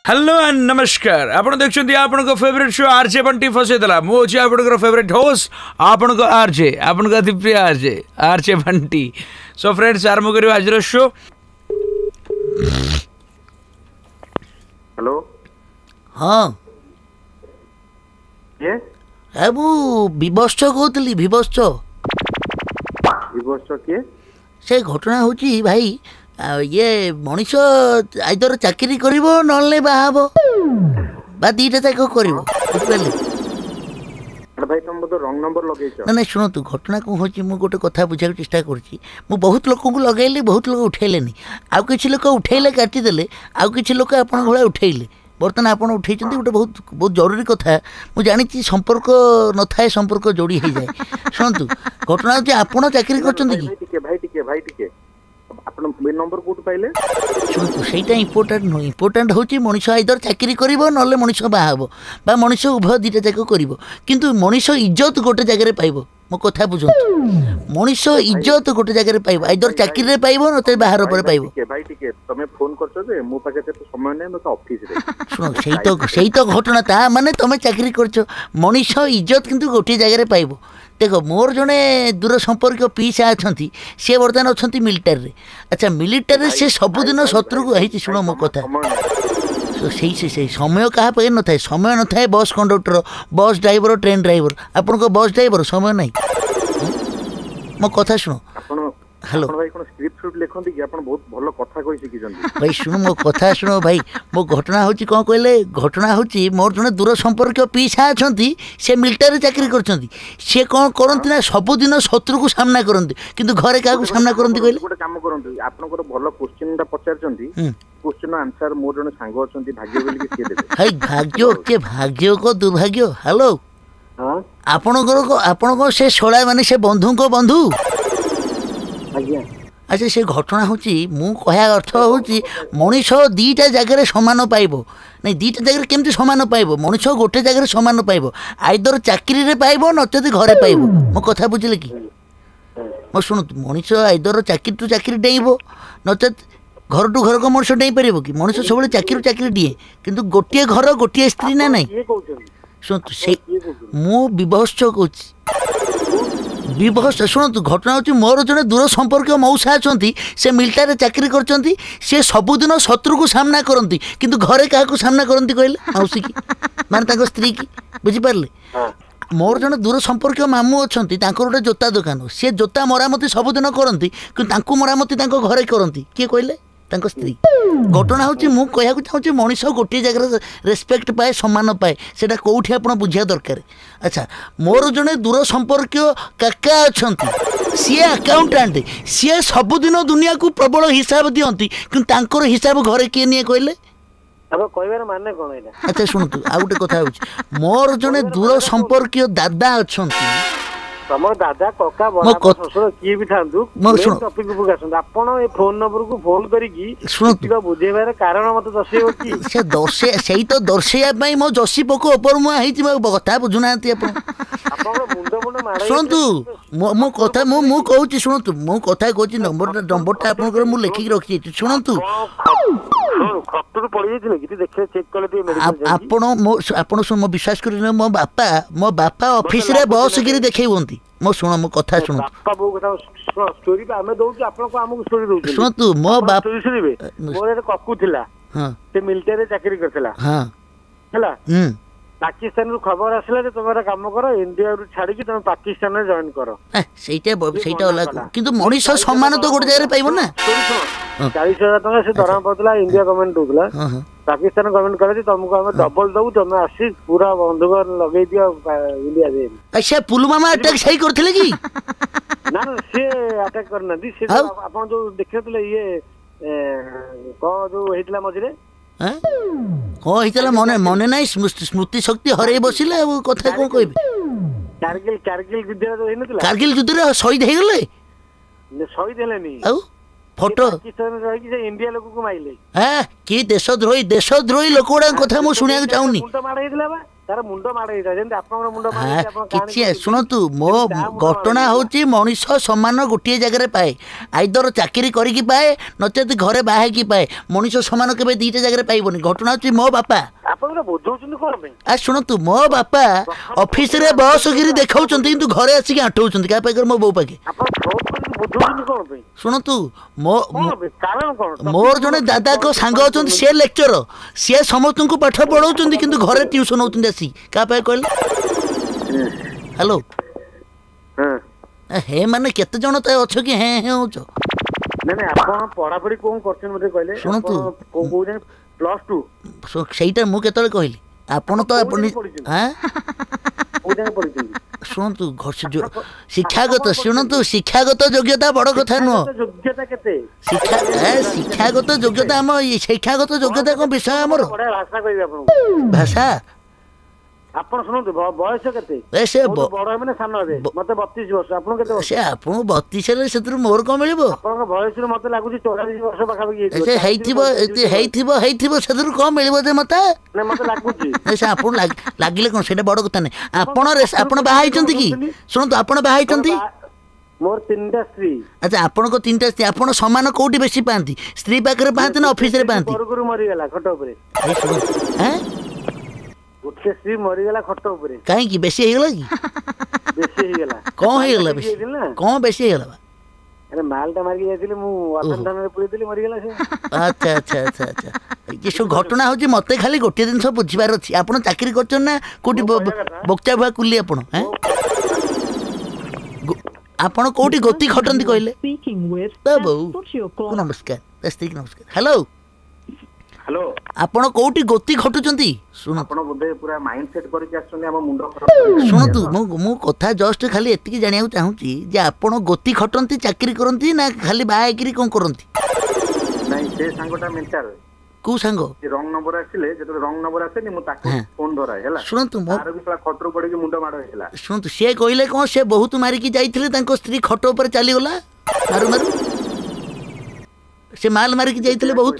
Hello and नमस्कार आपण देखछन्ती आपण को फेवरेट शो आरजे बंटी फसेदला मो अछि आपण को फेवरेट होस्ट आपण को आरजे आपण को अति प्रिय RJ RJ Bunty. So friends आरंभ करियो आज रो शो। हेलो हाँ ये बाबू विवश कहतली विवश विवश के से घटना होची भाई ये मनीष आइदर चाकरी करिवो नले बाहाबो बा दीटा जाक करिवो बुझिपाले अरे भाई तुम तो रॉन्ग नंबर लगेइछ ना शुणु घटना कौन होची मु गोटे कथा बुझा चेष्टा करछि मु बहुत लोक को लगैली बहुत लोक उठेलेनी आउ किछि लोक उठेले काटी देले आउ किछि लोक आपन घोड़ा उठेले बर्तमान आपन उठेइछन्ती गोटे बहुत बहुत जरूरी कथा मु जानिछि संपर्क न थाए संपर्क जोड़ी हे जाए शुणु घटना जे आपन चाकरी करछन्ती कि भाई टिके आपण मे नंबर कोट पाइले शुणु सेटा इम्पोर्टेंट नो इम्पोर्टेंट होची मनीष आइदर चाकरी करिवो नले मनीष बाहाबो बा मनीष उभय दीटा जाक करिवो किंतु मनीष इज्जत गोटे जगह रे पाइबो मो कथा बुझंतु मनीष इज्जत गोटे जगह रे पाइबो आइदर चाकरी रे पाइबो नते बाहर पर पाइबो भाई टिके तमे फोन करछो जे मो पाके तो समय नै मते ऑफिस रे शुणु सेई तो घटना ता माने तमे चाकरी करछो मनीष इज्जत किंतु गोटे जगह रे पाइबो देखो मोर जने दूर संपर्क पीसा अच्छी सी बर्तमान अच्छा मिलिटारी रे अच्छा मिलिटारी से सबुदिन शत्रु को है शुण मो कथा से समय क्या पाखे न था समय न था bus conductor bus driver train driver आपन को बस ड्राइवर समय नहीं मो कथा शुण हेलो भाई कोन स्क्रिप्ट शूट लिखंती कि आपण बहुत भलो कथा कहि सिकी जंती भाई शुण मो कथा शुण भाई मो घटना होची कोन कहले घटना होची मोर जने दूर संपर्क पीसा अछंती से मिलिटरी चाकरी करछंती से कोन करंती ना सब दिन शत्रु को सामना करंती किंतु घरे का को सामना करंती कहले गोटे काम करंती आपनकर भलो क्वेश्चन ता पचारचंती क्वेश्चन आंसर मोर जने सांग अछंती भाग्य बोली के से देबे हाई भाग्य को दुर्भाग्य हेलो हां आपन को से सोळा माने से बंधु को बंधु अच्छा से घटना होची मु कहया अर्थ होची मनीष दीटा जगह समान पाइबो नहीं दीटा जगह केमती समान पाइबो मनीष गोटे जगह समान पाइबो आइदर चाकरी रे पाइबो नचेत घरे पाइबो मो कथा बुझिले कि मो सुन मनीष आइदर चाकरी टू चाकरी डेइबो नचेत घर टू घर को मनीष डेइ परिबो कि मनीष सबले चाकरी दिए किंतु गोटे घर गोटे स्त्री ना नहीं सुन से मु विवश कहूची विवश शुणु घटना होची मोर जने दूर संपर्क मौसा अच्छी से मिलिटारी चाकरी करछंती से सबुदिन शत्रु को सामना करती किंतु घरे क्या को सामना करती कहले मौसी की माने ताको स्त्री की बुझी पारले मोर जने दूर संपर्क मामू अच्छी गोटे जोता दुकान से जोता मरामती सबुदिन करती कि मरामती घरे करती किए कहले तांको स्त्री घटना होची मु कहया को चाहूँ मनीष गोटे जगह रेस्पेक्ट पाए सम्मान पाए सेटा कोठी आपण बुझिया दरकार। अच्छा मोर जने दूर संपर्क काका अच्छी सी अकाउंटेंट सी सबुदिन दुनिया को प्रबल हिसाब दियंती कि तांकर हिसाब घरे किए निये कहले अब कहबार माने कोन एला अच्छा शुणु आ गोटे कथा होची मोर जने दूर संपर्क दादा अच्छंती तमर दादा कका बड़ा ससुर की भी थांदु मेन टॉपिक को गासन आपण ए फोन नंबर को फोन करी की सुनतिबा बुझेबार कारण मत दर्शेयो की से दर्शे सही तो दर्शेया पई मो जसी पको ऊपर मु आहिति कथा बुझुनांती आपण मुंड मारे सुनतु मो कथा मु कहूची सुनतु मो कथा कहूची नंबरटा आपनकर मु लेखि रखि सुनतु खतुर पड़ी जेने कि देखे चेक करे दे मेडिकल आपण सुन मो विश्वास करिन मो बापा ऑफिस रे बॉस गिरी देखैबंती मो सुन मो कथा सुन बापा बो कथा स्टोरी पे हमें दउची आपण को हमको स्टोरी दउची सुन तू मो बाप स्टोरी सुनिबे मोर एक कक्कू थिला हां से मिलिटरी चाकरी करथला हां हला पाकिस्तान रु खबर आसला जे तुम्हारा काम करो इंडिया रु छाड़ी कि तुम पाकिस्तान में जॉइन करो सेटा अलग किंतु मनीष सम्मान तो गोटे जगह पाइबो ना 40,000 टका से दरमा पतला इंडिया गवर्नमेंट दोला पाकिस्तान गवर्नमेंट करे तुमको हम डबल दउ तुम आसी पूरा बंधुक लगै दियो इंडिया दे अच्छा पुलवामा अटैक सही करथिले कि ना ना से अटैक करना दी से आपन जो देखथले ये को जो हेतला मझरे कौन होता मने ना स्मृति शक्ति हर बसिले कथा कौन कह कारगिल युद्ध शहीद हो गले शहीद हेलेनी फोटो इंडिया लोक को माइले कि देशद्रोही लोक गुड़ा कथा मु शुणा चाहूनी ତାର ମୁଣ୍ଡ ମାଡ ହେଇଥାଏ ଯେମିତି ଆପଣଙ୍କର ମୁଣ୍ଡ ମାଡ ହେଇଛି ଆପଣ କିଛି ଶୁଣନ୍ତୁ ମୋ ଘଟଣା ହଉଛି ମଣିଷ ସମାନ ଗୋଟିଏ ଜାଗାରେ ପାଏ ଆଇଦର ଚାକିରି କରିକି ପାଏ ନଚେତ ଘରେ ବାହା ହେଇକି ପାଏ ମଣିଷ ସମାନ କେବେ ଦିଟା ଜାଗାରେ ପାଇବନି ଘଟଣା ହଉଛି ମୋ ବାପା ଆପଣ ବୁଝଉଛନ୍ତି କଣ ପାଇଁ ଶୁଣନ୍ତୁ ମୋ ବାପା ଅଫିସରେ ବସଗିରି ଦେଖାଉଛନ୍ତି କିନ୍ତୁ ଘରେ ଆସିକି ଆଣ୍ଠଉଛନ୍ତି କାହା ପାଖରେ ମୋ ବୋଉ ପାଖେ ଆପଣ ବୁଝଉଛନ୍ତି କଣ ପାଇଁ ଶୁଣନ୍ତୁ କାରଣ କଣ ମୋର ଜଣେ ଦାଦାଙ୍କ ସାଙ୍ଗ ଅଛନ୍ତି ସିଏ ଲେକ୍ଚର ସିଏ ସମସ୍ତଙ୍କୁ ପାଠ ପଢାଉଛନ୍ତି କିନ୍ତୁ ଘରେ ଟ୍ୟୁସନ ହଉଛନ୍ତି ଆସି କାହା ପାଇଁ କହିଲେ ହ୍ୟାଲୋ ହେ ମାନେ କେତେ ଜଣ ତ ଅଛ କି ହେଁ ହେଁ ହଉଛ ନାଇଁ ଆପଣ ପଢାପଢି କଣ କରୁଛନ୍ତି ମତେ କହିଲେ ଶୁଣନ୍ତୁ +2 ସେଇଟା ମୁଁ କେତେବେଳେ କହିଲି ଆପଣ ତ ଆପଣ ଶୁଣନ୍ତୁ ଶିକ୍ଷାଗତ ଶୁଣନ୍ତୁ ଶିକ୍ଷାଗତ ଯୋଗ୍ୟତା ବଡ କଥା ନୁହଁ ଯୋଗ୍ୟତା କେତେ ଶିକ୍ଷାଗତ ଯୋଗ୍ୟତା ଆମ ଶିକ୍ଷାଗତ ଯୋଗ୍ୟତା କଣ ବିଷୟ ଆମର ଭାଷା କହିବି ଆପଣଙ୍କୁ ଭାଷା ଆପଣ ଶୁଣନ୍ତୁ ବୟସ କେତେ ସେ ବଡ ମାନେ ସାନ ହେବେ ମତେ 32 ବର୍ଷ ଆପଣ କେତେ ବର୍ଷ ସେ ଆପଣଙ୍କୁ 32ରେ ସେଥିରୁ ମୋର କଣ ମିଳିବ ଆପଣଙ୍କ ବୟସରୁ ମତେ ଲାଗୁଛି 44 ବର୍ଷ ପାଖାପାଖି ହେଇଥିବ ସେଥିରୁ କଣ ମିଳିବ ଯେ ମତେ ମତେ ଲାଗୁଛି ସେ ଆପଣ ଲାଗିଲେ କଣ ସେଇଟା ବଡ କଥା ନାହିଁ ଆପଣ ବାହା ହେଇଛନ୍ତି କି ଶୁଣନ୍ତୁ ଆପଣ ବାହା ହେଇଛନ୍ତି ମୋର 3ଟା ସ୍ତ୍ରୀ ଆଚ୍ଛା ଆପଣଙ୍କ 3ଟା ସ୍ତ୍ରୀ ଆପଣ ସମାନ କୋଉଠି ବେଶୀ ପାଆନ୍ତି ସ୍ତ୍ରୀ ପାଖରେ ପାଆନ୍ତି ନା ଅଫିସରେ ପାଆନ୍ତି ମରିଗଲା ଖଟ ଉପରେ ଗୋଟେ ସ୍ତ୍ରୀ ମରିଗଲା ଖଟ ଉପରେ କାହିଁକି ବେଶୀ ହେଇଗଲା କି ବେଶୀ ହେଇଗଲା କଣ ହେଇଗଲା କଣ ବେଶୀ ହେଇଗଲା ଆରେ ମାଲଟା ମାରିକି ଯାଇଥିଲି ମୁଁ ଥାନାରେ ପୁରେଇଥିଲି ମରିଗଲା ସେ ଆଚ୍ଛା ଆଚ୍ଛା ଆଚ୍ଛା ଆଚ୍ଛା ଏ ସବୁ ଘଟଣା ହଉଛି ମତେ ଖାଲି ଗୋଟିଏ ଜିନିଷ ବୁଝିବାର ଅଛି ଆପଣ ଚାକିରି କରୁଛନ୍ତି ନା କୋଉଠି ବକ୍ଚା ଭୁଆ କୁଲି ଆପଣ ଆପଣ କୋଉଠି ଗୋତି ଖଟନ୍ତି କହିଲେ ନମସ୍କାର ନମସ୍କାର ହ୍ୟାଲୋ ଆପଣ କୋଉଠି ଗୋତି ଖଟୁଛନ୍ତି ଶୁଣନ୍ତୁ ମୁଁ କଥା ଜଷ୍ଟ ଖାଲି ଏତିକି ଜାଣିବାକୁ ଚାହୁଁଛି ଯେ ଆପଣ ଗୋତି ଖଟନ୍ତି ଚାକିରି କରନ୍ତି ନା ଖାଲି ବାହା ହେଇକିରି କଣ କରନ୍ତି କୋଉ ସାଙ୍ଗ ରଙ୍ଗ ନମ୍ବର ଆସିଲେ ଯେତେବେଳେ ରଙ୍ଗ ନମ୍ବର ଆସେନି ମୁଁ ତାକୁ ଫୋନ ଧରାଏ ହେଲା ଶୁଣନ୍ତୁ ଖଟରୁ ପଡିକି ମୁଣ୍ଡ ମାଡ ହେଇଥିଲା ଶୁଣନ୍ତୁ ସିଏ କହିଲେ କଣ ସେ ବହୁତ ମାରିକି ଯାଇଥିଲେ ତାଙ୍କ ସ୍ତ୍ରୀ ଖଟ ଉପରେ ଚାଲିଗଲା ମାରୁ ମାରୁ ସେ ମାଲ ମାରିକି ଯାଇଥିଲେ ବହୁତ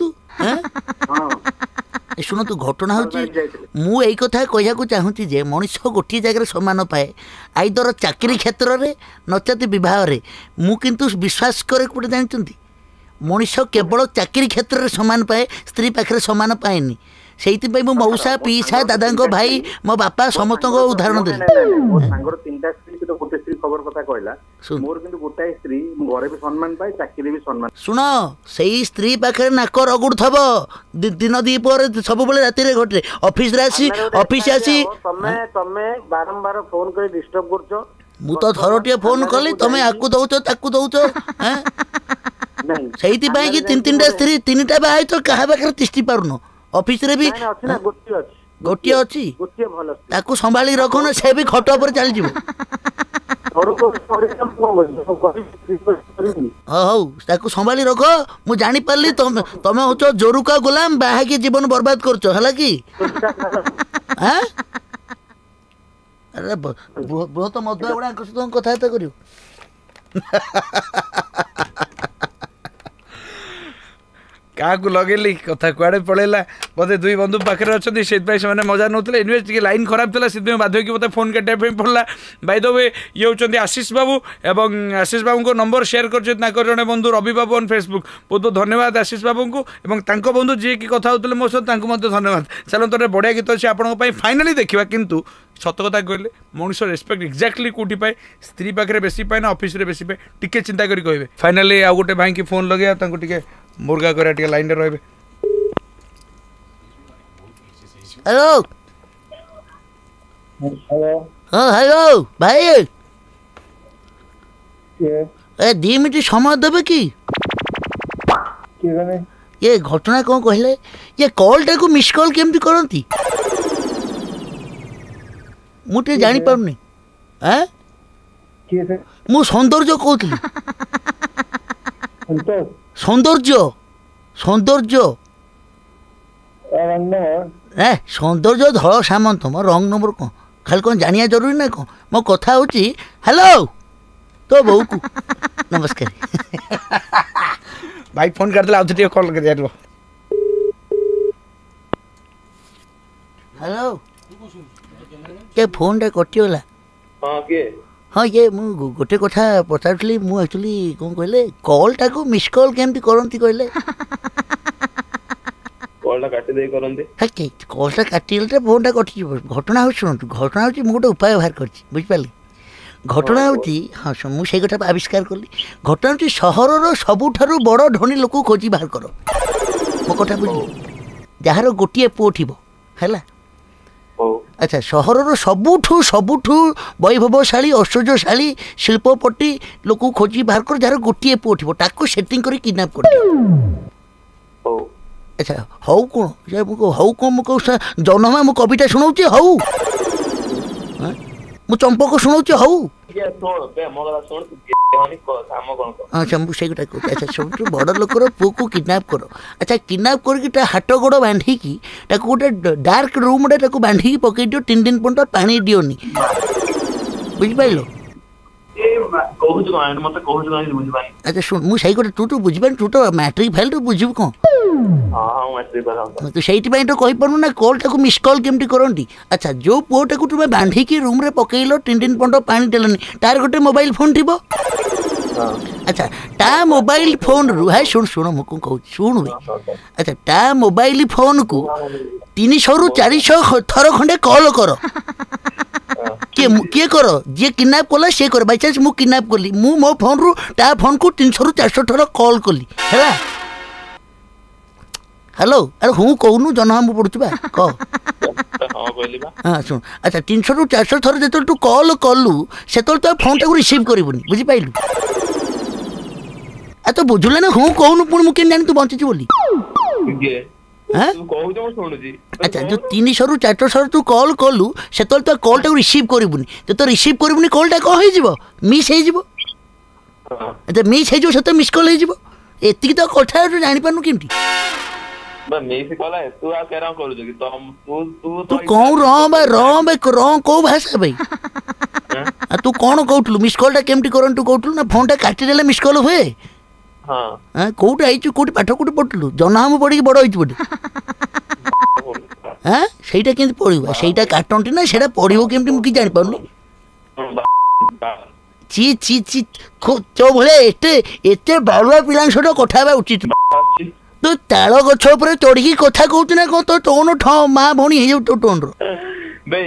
ଶୁଣନ୍ତୁ ଘଟଣା ହଉଛି ମୁଁ ଏଇ କଥା କହିବାକୁ ଚାହୁଁଛି ଯେ ମଣିଷ ଗୋଟିଏ ଜାଗାରେ ସମାନ ପାଏ ଆଇଦର ଚାକିରି କ୍ଷେତ୍ରରେ ନଚେତ ବିବାହରେ ମୁଁ କିନ୍ତୁ ବିଶ୍ୱାସ କରେ ଗୋଟେ ଜାଣିଛନ୍ତି ମଣିଷ କେବଳ ଚାକିରି କ୍ଷେତ୍ରରେ ସମାନ ପାଏ ସ୍ତ୍ରୀ ପାଖରେ ସମାନ ପାଏନି ସେଇଥିପାଇଁ ମୁଁ ମଉସା ପିଇସା ଦାଦାଙ୍କ ଭାଇ ମୋ ବାପା ସମସ୍ତଙ୍କ ଉଦାହରଣ ଦେଲି ସାଙ୍ଗର 3ଟା ସ୍ତ୍ରୀ ଗୋଟେ ସ୍ତ୍ରୀ ଖବର କଥା କହିଲା ମୋର କିନ୍ତୁ ଗୋଟାଏ ସ୍ତ୍ରୀ ଘରେ ବି ସମ୍ମାନ ପାଏ ଚାକିରି ବି ସମ୍ମାନ ଶୁଣ ସେଇ ସ୍ତ୍ରୀ ପାଖରେ ନାକ ରଗୁଡୁଥିବ ଦିନ ଦିପହରେ ସବୁବେଳେ ରାତିରେ ଘଟେ ଅଫିସ ଆସି ତମେ ବାରମ୍ବାର ଫୋନ କରି ଡିଷ୍ଟର୍ବ କରୁଛ ମୁଁ ତ ଥରଟିଏ ଫୋନ କଲି ତମେ ଆକୁ ଦଉଛ ତାକୁ ଦଉଛ ସେଇଥିପାଇଁ କି 3ଟା ସ୍ତ୍ରୀ 3ଟା ବାହା ହେଇଛ କାହା ପାଖରେ ତିଷ୍ଠି ପାରୁନ ଅଫିସରେ ବି ଗୋଟିଏ ଅଛି ତାକୁ ସମ୍ଭାଳି ରଖ ନା ସେ ବି ଖଟ ଉପରେ ଚାଲିଯିବ ହଉ ତାକୁ ସମ୍ଭାଳି ରଖ ମୁଁ ଜାଣିପାରିଲି ତମେ ହଉଛ ଜୋରୁକା ଗୋଲାମ ବାହା ହେଇକି ଜୀବନ ବର୍ବାଦ କରୁଛ ହେଲା କି ଆରେ ବୃହତ ମଧୁଆ ଗୁଡାଙ୍କ ସହିତ କଥାବାର୍ତ୍ତା କରିବ କାହାକୁ ଲଗେଇଲି କଥା କୁଆଡ଼େ ପଳେଇଲା ବୋଧେ ଦୁଇ ବନ୍ଧୁ ପାଖରେ ଅଛନ୍ତି ସେଥିପାଇଁ ସେମାନେ ମଜା ନେଉଥିଲେ ଏନିୱେ ଟିକେ ଲାଇନ୍ ଖରାପ ଥିଲା ସେଥିପାଇଁ ବାଧ୍ୟ ହୋଇକି ମୋତେ ଫୋନ୍ କାଟିବା ପାଇଁ ପଡ଼ିଲା ବାଇ ଦ ୱେ ଇଏ ହେଉଛନ୍ତି ଆଶିଷ ବାବୁ ଏବଂ ଆଶିଷ ବାବୁଙ୍କ ନମ୍ବର ସେୟାର କରିଛନ୍ତି ତାଙ୍କର ଜଣେ ବନ୍ଧୁ ରବି ବାବୁ ଅନ୍ ଫେସବୁକ୍ ବହୁତ ବହୁତ ଧନ୍ୟବାଦ ଆଶିଷ ବାବୁଙ୍କୁ ଏବଂ ତାଙ୍କ ବନ୍ଧୁ ଯିଏକି କଥା ହେଉଥିଲେ ମୋ ସହିତ ତାଙ୍କୁ ମଧ୍ୟ ଧନ୍ୟବାଦ ଚାଲନ୍ତୁ ଗୋଟେ ବଢ଼ିଆ ଗୀତ ଅଛି ଆପଣଙ୍କ ପାଇଁ ଫାଇନାଲି ଦେଖିବା କିନ୍ତୁ ସତ କଥା କହିଲେ ମଣିଷ ରେସ୍ପେକ୍ଟ ଏକ୍ଜାକ୍ଟଲି କେଉଁଠି ପାଏ ସ୍ତ୍ରୀ ପାଖରେ ବେଶୀ ପାଏ ନା ଅଫିସରେ ବେଶୀ ପାଏ ଟିକେ ଚିନ୍ତା କରି କହିବେ ଫାଇନାଲି ଆଉ ଗୋଟେ ଭାଇକି ଫୋନ୍ ଲଗେଇବା ତାଙ୍କୁ ଟିକେ मुर्गा कर लाइन रे रहे हेलो हाँ हेलो भाई ए 2 मिनट समय देवे कि ये घटना कौन कहले ये कॉल टा को मिस कॉल केमती करंती मुटे जानी पाउनी हैं मु सौंदर्य कहतली सौंदर्य सौंदर्य सौंदर्य धड़ सामंत मो रंग नंबर कौन खाली कौन जानिया जरूरी ना कौन मो कथा होची हेलो तो बहू को नमस्कार भाई फोन कर दिला आउथे कॉल कर दिया हेलो क्या फोन टा कटिगला हाँ किए हाँ ये मु गोटे कथा पचारुली मु एक्चुअली कौन कहले कॉल टाको मिस कॉल केमती करंती कहले कॉलटा काटी दे करंती हे कॉलटा काटिगले फोन टा कटि घटना हो शुणु घटना हो मु गोटे उपाय बाहर करछि बुझ पाली घटना होची हाँ मु से कथा आविष्कार कली घटना होची सहरर सबुठारु बड़ धनी लोक खोजी बाहर कर मो कथा बुझली जार गोटे पुओ थिबो हैला अच्छा सहरर सबुठू सबुठू वैभवशाली ऐश्वर्यशाली शिल्पपति लोक खोजी बाहर कर जार गोटे पुओ थिबो ताको सेटिंग करी किडनैप कर अच्छा हौ कौन हौ कौन मु जनमा मु कविता शुणाऊँ हौ मु चंपक शुणाऊँ हौ अच्छा मुझे अच्छा सब बड़ लोकर पुओ को किडनैप कर अच्छा किडनैप करके हाथ गोड़ बांधिकी गोटे डार्क रूम बांधिकी पकई दियो 3 दिन पर्यंत पानी दियोनी बुझिपाइल अच्छा शुण मुझे तू तो बुझिपार तू तो मैट्रिक फेल तू बुझू कौन तो से तो कही पारू ना कॉल टाक मिस कॉल केमती करती अच्छा जो पुओटा को तुम्हें बांधिकी रूम रे पकईल 3 दिन पर्यंत पानी देलनी तार गोटे मोबाइल फोन थी अच्छा ता मोबाइल फोन रु है शुण शुण मुझे कहूँ शुण अच्छा ता मोबाइल फोन को 300 ରୁ 400 थर खंडे कॉल कर किए कर जी किडनैप कला सी कर बाई चान्स मुझे किडनैप कली मु मो फोन रु ता फोन को 300 ରୁ 400 थर कॉल कली है हेलो अरे हूँ कहूनु जनहाम पड़ुवा कह हाँ शुण अच्छा 300 ରୁ 400 थर जो तू कॉल कलु से तो फोन टाक रिसीव करबुनी बुझिपाइलु आ तो बुझुले ना हूँ कहूनु पुणी मुझे जानी तू बंची बोली अच्छा जो 300 ରୁ 400 तू कॉल कलु से तो कॉल टाक रिसीव करबुनी तो रिसीव करबुनी कॉल टा कौन हो मिस हो अच्छा मिस हो तो मिस कॉल हो एति तो कथा जानी पारनु केमती तू कौन रं कौ भाषा भाई तू कौन कहूलु मिस कॉल केमती करन तू कहूलु ना फोन टा काटिदेले मिस कॉल हुए हाँ कौटे आई कौटे पाठ कौटे पढ़लु जनहाम पढ़ी बड़ होती हाँ सहीटा केमती पढ़ा सहीटा काटंटी ना सेटा पढ़ो केमती मुझे जापार ची ची ची तो भाया एत बाड़ुआ पिला सहित कथा उचित तो ताल गछ उपर चढ़ी कथा कहूँ ना कौन तो टोन माँ भौणी हो तो टोन रे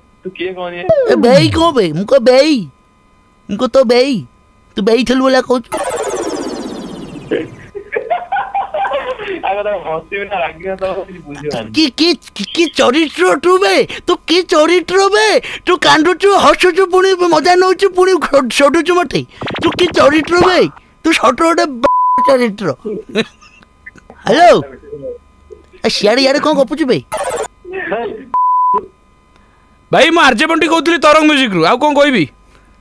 कौन बे मुझे बेई मुझे तो बेई तू बेई थलु बोला कहूँ कि चरित्र तू बे तू कि चरित्र बे तू कांदुचु हसुचु पुणी मजा नौचु पुणी सडुचु मते तू कि चरित्र बे तू सट गोटे चरित्र हेलो सियाड़े यार कौन गपुचु बे भाई मु आरजे बंटी कहूली तरंग म्यूजिक रु आ कौन कहबी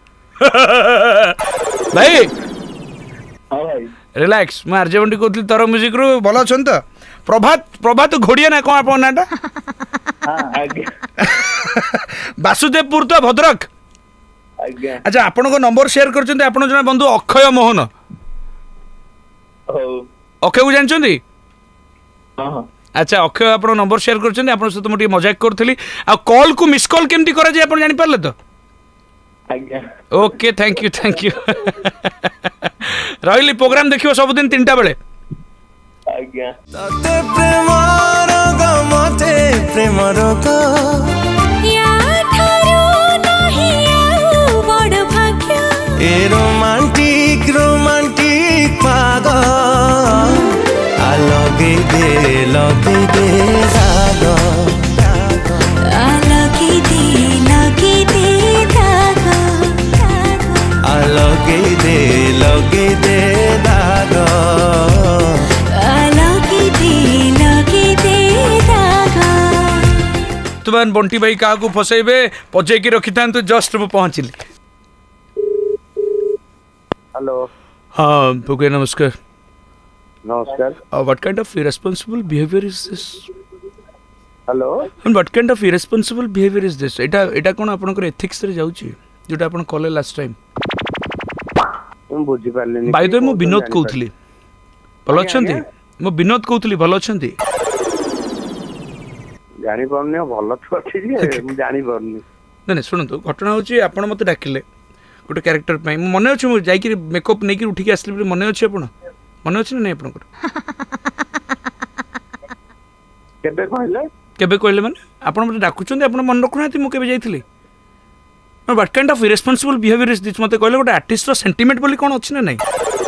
भाई रिलैक्स मैं आरजे बंटी कहूली तरंग म्यूजिक रु भल अच्छा तो प्रभात घोड़िया ना कौन आप नाटा वासुदेवपुर तो भद्रक अच्छा आपण को नंबर शेयर करछन्ते आपण जने बंधु अक्षय मोहन अक्षय को जानछन्ती अच्छा अक्षय आप नंबर शेयर करछन्ते आपण सहित मुझे मजाक करथली आ कॉल को मिस कॉल केमती करा जाय आपण जानि पारले तो ओके थैंक यू रही प्रोग्राम देखियो सब दिन 3टा बेले तते प्रेमर गमते प्रेमर को या थारो नाही आउ बड़ भाग्य ए रोमांटिक पाग आ लगे दे दाग आ लगे दे दाग आ लगे दे दाग तुमान बंटी भाई क्या फसैबे पचेकी रखी था तो जस्ट मु पहुँचली हेलो हाँ भूके नमस्कार नमस्कार what kind of irresponsible behaviour is this hello what kind of irresponsible behaviour is this एटा कोन आपनकर एथिक्स रे जाउची जोटा आपन कॉले लास्ट टाइम तुम बुझी पारलेनी बाय द वे मु विनोद कहउतली भलो अछंती मु विनोद कहउतली भलो अछंती जानी पारनी भलो तो अछि जे मु जानी पारनी ନାଇଁ ଶୁଣନ୍ତୁ ଘଟଣା ହେଉଛି ଆପଣ ମୋତେ ଡାକିଲେ ଗୋଟେ କ୍ୟାରେକ୍ଟର ପାଇଁ ମୁଁ ମନେ ଅଛି ମୁଁ ଯାଇକି ମେକଅପ୍ ନେଇକି ଉଠିକି ଆସିଲି ବୋଲି ମନେ ଅଛି ଆପଣ ମନେ ଅଛି ନା ନାଇଁ ଆପଣଙ୍କର କେବେ କହିଲେ ମାନେ ଆପଣ ମୋତେ ଡାକୁଛନ୍ତି ଆପଣ ମନେ ରଖୁନାହାନ୍ତି ମୁଁ କେବେ ଯାଇଥିଲି what kind of irresponsible behaviour is this ମୋତେ କହିଲେ ଗୋଟେ ଆର୍ଟିଷ୍ଟର ସେଣ୍ଟିମେଣ୍ଟ ବୋଲି କ'ଣ ଅଛି ନା ନାଇଁ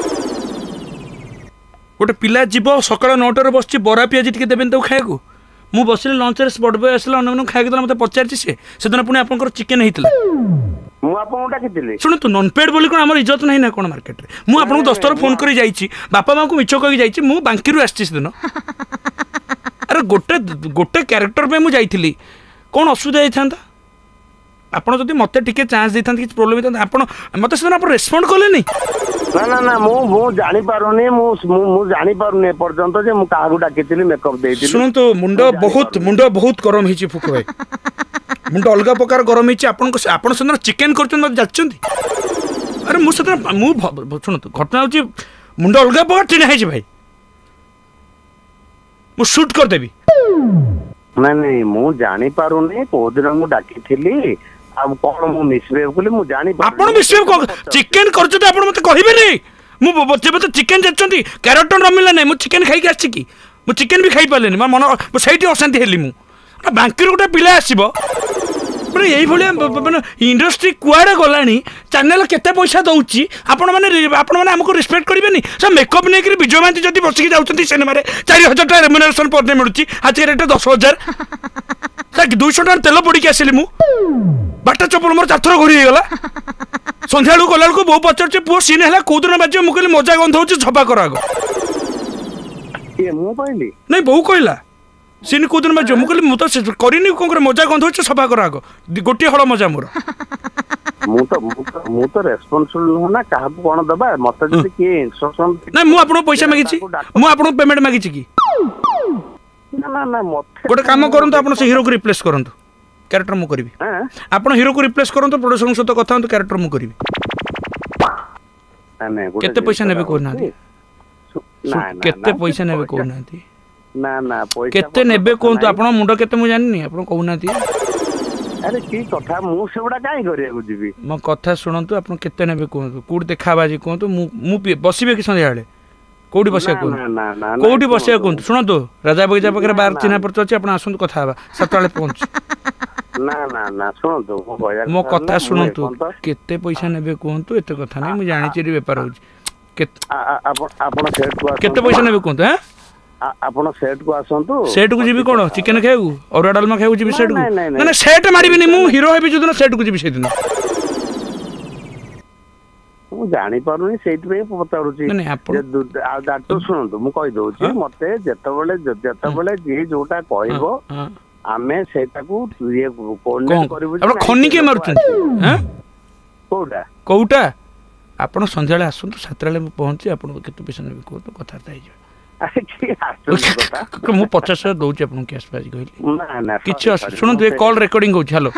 ଗୋଟେ ପିଲା ଯିବ ସକାଳ 9ଟାରେ ବସିଛି ବରା ପିଆଜି ଟିକେ ଦେବେନି ତାକୁ ଖାଇବାକୁ ମୁଁ ବସିଲି ଲଞ୍ଚରେ ବଡ଼ ବୟ ଆସିଲା ଅନ୍ୟମାନଙ୍କୁ ଖାଇବାକୁ ଦେଲା ମୋତେ ପଚାରିଛି ସେଦିନ ପୁଣି ଆପଣଙ୍କର ଚିକେନ୍ ହେଇଥିଲା ମୁଁ ଆପଣଙ୍କୁ ଡାକିଥିଲି ଶୁଣନ୍ତୁ ନନ୍ପେଡ୍ ବୋଲି କ'ଣ ଆମର ଇଜ୍ଜତ ନାହିଁ ନା କ'ଣ ମାର୍କେଟରେ ମୁଁ ଆପଣଙ୍କୁ 10 ଥର ଫୋନ୍ କରି ଯାଇଛି ବାପା ମାଆଙ୍କୁ ମିଛ କହିକି ଯାଇଛି ମୁଁ ବାଙ୍କିରୁ ଆସିଛି ସେଦିନ ଆରେ ଗୋଟେ କ୍ୟାରେକ୍ଟର ପାଇଁ ମୁଁ ଯାଇଥିଲି କ'ଣ ଅସୁବିଧା ହେଇଥାନ୍ତା ଆପଣ ଯଦି ମୋତେ ଟିକେ ଚାନ୍ସ ଦେଇଥାନ୍ତେ କିଛି ପ୍ରୋବ୍ଲେମ୍ ହେଇଥାନ୍ତା ଆପଣ ମୋତେ ସେଦିନ ଆପଣ ରେସ୍ପଣ୍ଡ କଲେନି ନା ମୁଁ ଜାଣିପାରୁନି ମୁଁ ଜାଣିପାରୁନି ଏପର୍ଯ୍ୟନ୍ତ ଯେ ମୁଁ କାହାକୁ ଡାକିଥିଲି ମେକଅପ୍ ଦେଇଥିଲି ଶୁଣନ୍ତୁ ମୁଣ୍ଡ ବହୁତ ଗରମ ହେଇଛି ଫୁକ ଭାଇ ମୁଣ୍ଡ ଅଲଗା ପ୍ରକାର ଗରମ ହେଇଛି ଆପଣ ସେଦିନ ଚିକେନ୍ କରୁଛନ୍ତି ମୋତେ ଯାଚୁଛନ୍ତି ଆରେ ମୁଁ ସେଦିନ ଶୁଣନ୍ତୁ ଘଟଣା ହେଉଛି ମୁଣ୍ଡ ଅଲଗା ପ୍ରକାର ଟିଣା ହେଇଛି ଭାଇ ମୁଁ ସୁଟ୍ କରିଦେବି ନାଇଁ ମୁଁ ଜାଣିପାରୁନି କୋଉଦିନ ମୁଁ ଡାକିଥିଲି ଆଉ କଣ ମୁଁ ମିସବିହେଭ୍ କଲି ମୁଁ ଜାଣିପାରୁନି ଆପଣ ମିସବିହେଭ୍ ଚିକେନ୍ କରୁଛନ୍ତି ଆପଣ ମୋତେ କହିବେନି ମୁଁ ଯେବେ ତ ଚିକେନ୍ ଯାଚୁଛନ୍ତି କ୍ୟାରେକ୍ଟର ନ ମିଳିଲା ନାହିଁ ମୁଁ ଚିକେନ୍ ଖାଇକି ଆସିଛି କି ମୁଁ ଚିକେନ୍ ବି ଖାଇପାରିଲିନି ମୋ ମନ ସେଇଠି ଅଶାନ୍ତି ହେଲି ମୁଁ ବାଙ୍କିରୁ ଗୋଟେ ପିଲା ଆସିବ ମାନେ ଏଇଭଳିଆ ମାନେ ଇଣ୍ଡଷ୍ଟ୍ରି କୁଆଡ଼େ ଗଲାଣି ଚ୍ୟାନେଲ୍ କେତେ ପଇସା ଦେଉଛି ଆପଣମାନେ ଆମକୁ ରେସ୍ପେକ୍ଟ କରିବେନି ସେ ମେକଅପ୍ ନେଇକରି ବିଜୟ ମହାନ୍ତି ଯଦି ବସିକି ଯାଉଛନ୍ତି ସିନେମାରେ 4,000 ଟଙ୍କା ରେମ୍ୟୁନେରେସନ୍ ପର୍ ଡେ ମିଳୁଛି ଆଜି ରେଟ୍ 10,000 200 ଟଙ୍କା ତେଲ ପଡ଼ିକି ଆସିଲି ମୁଁ ବାଟା ଚପଲ ମୋର 4 ଥର ଘୁରି ହେଇଗଲା ସନ୍ଧ୍ୟାବେଳକୁ ଗଲାବେଳକୁ ବୋଉ ପଚାରୁଛି ପୁଅ ସିନ୍ ହେଲା କୋଉଦିନ ବାଜିବ ମୁଁ କହିଲି ମଜା ଗନ୍ଧ ହେଉଛି ସଫା କର ଆଗ ମୁଁ କହିଲି ନାଇଁ ବୋଉ କହିଲା ସିନ୍ କୋଉଦିନ ବାଜିବ ମୁଁ କହିଲି ମୁଁ ତ କରିନି କ'ଣ করে ମଜା ଗନ୍ଧ ହେଉଛି ସଫା କର ଆଗ ଗୋଟିଏ ହଳ ମଜା ମୋର ମୁଁ ତ ରେସ୍ପନ୍ସିବଲ୍ ନୁହଁ ନା କାହାକୁ କ'ଣ ଦେବା ମତେ ଯଦି କିଏ ଇନଷ୍ଟ୍ରକ୍ସନ୍ ନାଇଁ ମୁଁ ଆପଣଙ୍କୁ ପଇସା ମାଗିଛି ମୁଁ ଆପଣଙ୍କୁ ପେମେଣ୍ଟ ମାଗିଛି କି ନା ମତେ ଗୋଟେ କାମ କରନ୍ତୁ ଆପଣ ସେ ହିରୋକୁ ରିପ୍ଲେସ୍ କରନ୍ତୁ କ୍ୟାରେକ୍ଟର ମୁଁ କରିବି ଆପଣ ହିରୋକୁ ରିପ୍ଲେସ୍ କରନ୍ତୁ ପ୍ରୋଡ୍ୟୁସରଙ୍କ ସହିତ କଥା ହୁଅନ୍ତୁ କ୍ୟାରେକ୍ଟର ମୁଁ କରିବି କେତେ ପଇସା ନେବେ କହୁନାହାନ୍ତି କେତେ ପଇସା ନେବେ କହୁନାହାନ୍ତି କେତେ ନେବେ କୁହନ୍ତୁ ଆପଣ ମୁଣ୍ଡ କେତେ ମୁଁ ଜାଣିନି ଆପଣ କହୁନାହାନ୍ତି ଆରେ କି କଥା ମୁଁ ସେଗୁଡା କାଇଁ କରିବାକୁ ଯିବି ମୋ କଥା ଶୁଣନ୍ତୁ ଆପଣ କେତେ ନେବେ କୁହନ୍ତୁ କୋଉଠି ଦେଖାବା ଆଜି କୁହନ୍ତୁ ମୁଁ ବସିବେ କି ସନ୍ଧ୍ୟାବେଳେ କୋଉଠି ବସିବା କୁହନ୍ତୁ କୋଉଠି ବସିବା କୁହନ୍ତୁ ଶୁଣନ୍ତୁ ରାଜା ବଗିଚା ପାଖରେ ବାର ଚିହ୍ନା ପରିଚୟ ଅଛି ଆପଣ ଆସନ୍ତୁ କଥା ହେବା 7 ବେଳେ ପହଞ୍ଚୁ ନା ଶୁଣନ୍ତୁ ମୋ କଥା ଶୁଣନ୍ତୁ କେତେ ପଇସା ନେବେ କୁହନ୍ତୁ ଏତେ କଥା ନାହିଁ ମୁଁ ଜାଣିଛି ଏଠି ବେପାର ହଉଛି କେତେ ପଇସା ନେବେ କୁହନ୍ତୁ ଆପଣ ସେଟ୍କୁ ଆସନ୍ତୁ ସେଟ୍କୁ ଯିବି କ'ଣ ଚିକେନ୍ ଖାଇବାକୁ ଅରୁଆ ଡାଲମା ଖାଇବାକୁ ଯିବି ସେଟ୍କୁ ନା ସେଟ୍ ମାରିବିନି ମୁଁ ହିରୋ ହେବି ଯୋଉଦିନ ସେଟ୍କୁ ଯିବି ସେଇଦିନ ମୁଁ ଜାଣିପାରୁନି ସେଇଥିପାଇଁ ପଚାରୁଛି ଶୁଣନ୍ତୁ ମୁଁ କହିଦଉଛି ମତେ ଯେତେବେଳେ ଯିଏ ଯୋଉଟା କହିବ ଆମେ ସେଇଟାକୁ ଖନି କିଏ ମାରୁଛନ୍ତି କୋଉଟା ଆପଣ ସନ୍ଧ୍ୟାବେଳେ ଆସନ୍ତୁ 7 ବେଳେ ମୁଁ ପହଞ୍ଚି ଆପଣଙ୍କୁ କେତେ ପଇସା ନେବି କୁହନ୍ତୁ କଥାବାର୍ତ୍ତା ହେଇଯିବା ମୁଁ 50,000 ଦଉଛି ଆପଣଙ୍କୁ କ୍ୟାସ୍ ବାଜି କହିଲି କିଛି ଶୁଣନ୍ତୁ ଏ କଲ୍ ରେକର୍ଡିଂ ହଉଛି ହ୍ୟାଲୋ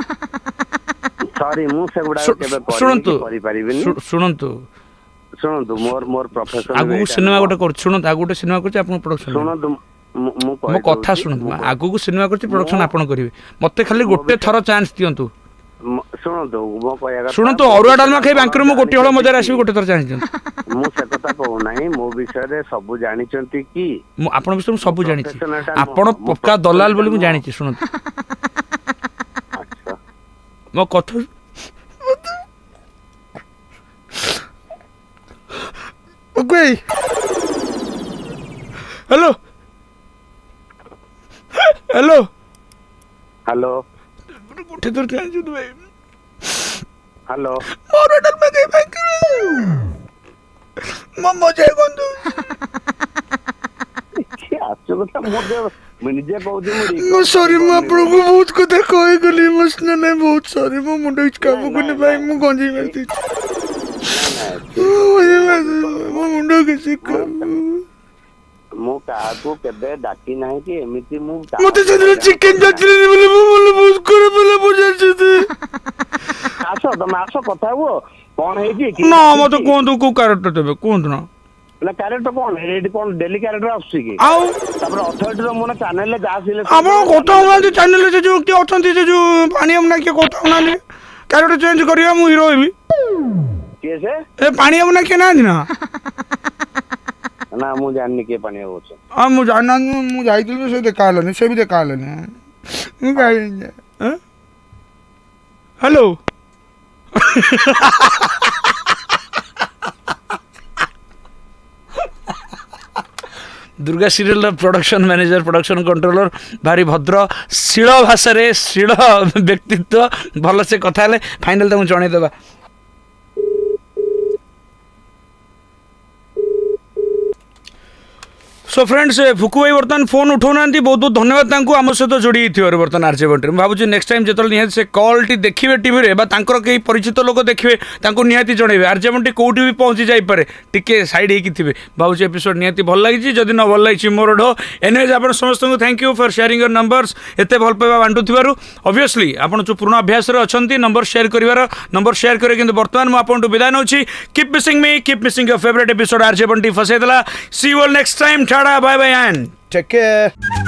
ଶୁଣନ୍ତୁ ମୋର ପ୍ରଫେସନ ଆଗକୁ ସିନେମା ଗୋଟେ କରୁଛି ଶୁଣନ୍ତୁ ଆଗକୁ ଗୋଟେ ସିନେମା କରୁଛି ଆପଣ ପ୍ରଡକ୍ସନ ଶୁଣନ୍ତୁ ମୋ କଥା ଶୁଣନ୍ତୁ ଆଗକୁ ସିନେମା କରୁଛି ପ୍ରଡକ୍ସନ ଆପଣ କରିବେ ମତେ ଖାଲି ଗୋଟେ ଥର ଚାନ୍ସ ଦିଅନ୍ତୁ ଶୁଣନ୍ତୁ ଅରୁଆ ଡାଲମା ଖାଇ ବାଙ୍କିରୁ ମୁଁ ଗୋଟିଏ ହଳ ମଜାରେ ଆସିବି ଗୋଟେ ଥର ଚାନ୍ସ ଦିଅନ୍ତୁ ମୁଁ ସେ କଥା କହୁନାହିଁ ମୋ ବିଷୟରେ ସବୁ ଜାଣିଛନ୍ତି କି ମୁଁ ଆପଣଙ୍କ ବିଷୟରେ ମୁଁ ସବୁ ଜାଣିଛି ଆପଣ ପକ୍କା ଦଲାଲ ବୋଲି ମୁଁ ଜାଣିଛି ଶୁଣନ୍ତୁ ମୋ କଥା ହ୍ୟାଲୋ ଗୋଟେ ଥର ଚାନ୍ସ ଦିଅନ୍ତୁ ଭାଇ ହ୍ୟାଲୋ ମଜା ଗନ୍ଧ ସରି ମୁଁ ଆପଣଙ୍କୁ ବହୁତ କଥା କହିଗଲି ଇମୋସନାଲ ବହୁତ ସରି ମୋ ମୁଣ୍ଡ କିଛି କାମ କରୁନି ଭାଇ ମୁଁ ଗଞ୍ଜେଇ ମାରିଦେଇଛି ମୋ ମୁଣ୍ଡ କିଛି ମୁଁ କାହାକୁ କେବେ ଡାକି ନାହିଁ କି ଏମିତି ମୁଁ ମତେ ସେଦିନ ଚିକେନ ଯାଚିଲେନି ବୋଲି ମୋ ମନ ବହୁତ ଖରାପ ହେଲା ବୁଝାଇଛନ୍ତି ତମେ ଆସ କଥା ହୁଅ କଣ ହେଇଛି ନା ମତେ କୁହନ୍ତୁ କୋଉ କ୍ୟାରେକ୍ଟର ଦେବେ କୁହନ୍ତୁ ନା ना कैरेक्टर कौन है एडी कौन डेली कैरेक्टर आसी की आउ तापर अथॉरिटी रो मोना चैनल ले जा सिले आपण कोठा होना चैनल से जो के अछंती से जो पानी हमना के कोठा होना कैरेक्टर चेंज करिया मु हीरो हेबी कैसे ए पानी हमना के ना दिना ना मु जाननी के पानी हो छ आ मु जाना मु जाइतिल से देखालनी से भी देखालनी मु काई hello Durga serial production manager production controller भारी भद्र शिल भाषा रे शिल व्यक्तित्व भल से कथा ले फाइनल तुम जणै देबा सो फ्रेंड्स फुकु भाई बर्तमान फोन उठाऊ ना बहुत बहुत धन्यवाद आम सहित जोड़ी बर्तमान आरजे बंटी भावुँ नेक्स्ट टाइम जो निहाती से कॉल टी देखिए टीवी रे कई परिचित लोक देखिए निहाती जनइबे आरजे बंटी कौटी भी पहुँची जापे टिके सैड होती भावुँ एपिसोड निहाती भल लगी जदि न भल लगी मोर ढो एनवेज आप समस्त को thank you for sharing your numbers एत भल पाइबा बांटुवर ऑब्वियसली आप जो पूर्ण अभ्यास अच्छा नंबर शेयर कर नंबर शेयर करें कि बर्तमान मुझे विदाय नौ keep missing your favourite episode RJ Bunty फसैदेला see you all next time tata bye bye and take care